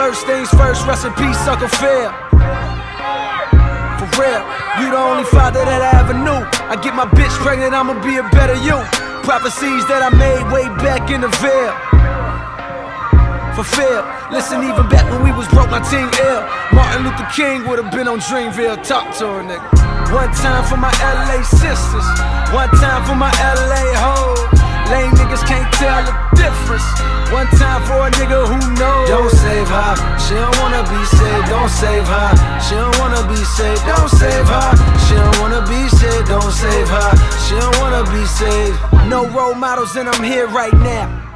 First things first, rest in peace, Uncle Phil. For real, you the only father that I ever knew. I get my bitch pregnant, I'ma be a better you. Prophecies that I made way back in the veil. Fulfilled. Listen, even back when we was broke, my team ill. Martin Luther King would've been on Dreamville. Talk to her, nigga. One time for my LA sisters, one time for my LA hoes. Lame niggas can't tell the difference. One time for a nigga who knows. Don't save her, she don't wanna be saved. Don't save her, she don't wanna be saved. Don't save her, she don't wanna be saved. Don't save her, she don't wanna be saved. No role models and I'm here right now.